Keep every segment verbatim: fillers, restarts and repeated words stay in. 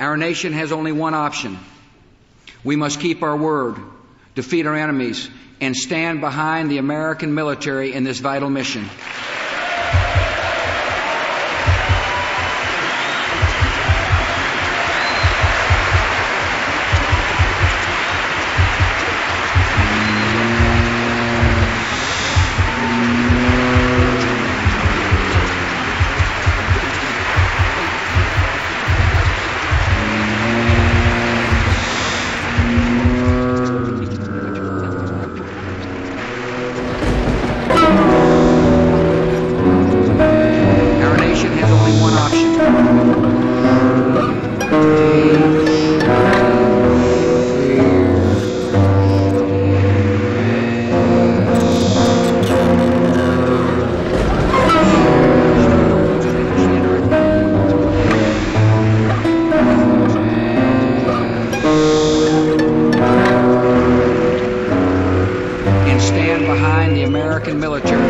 Our nation has only one option. We must keep our word, defeat our enemies, and stand behind the American military in this vital mission. Stand behind the American military.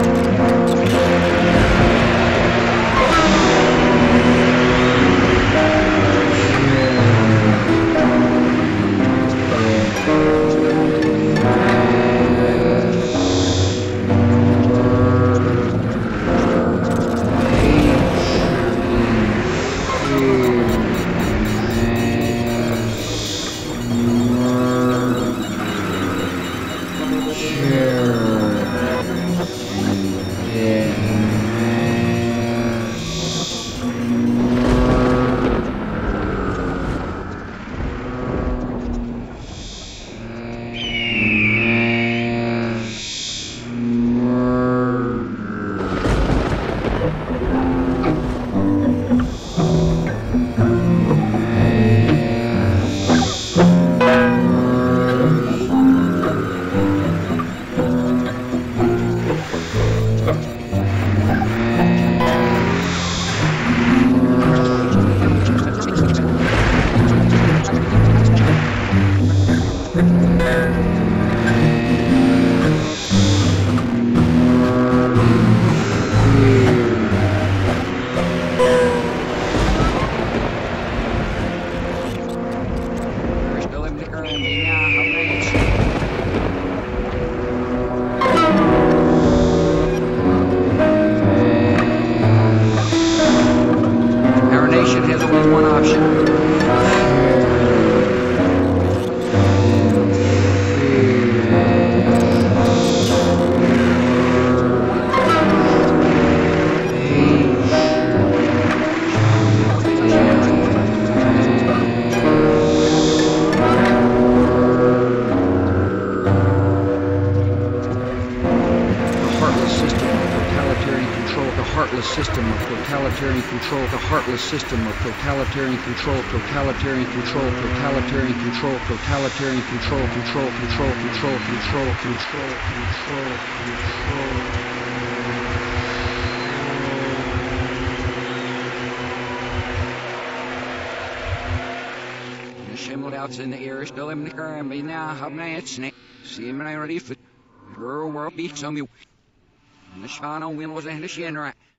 Our nation has only one option. Heartless system of totalitarian control, the heartless system of totalitarian control, totalitarian control, totalitarian control, totalitarian control, control, control, control, control, control, control, control. Shimmel out in the air, still in the car, and be now, how many it's snake. See him and I ready for her world beats on you. And the Shana win was a Shinra.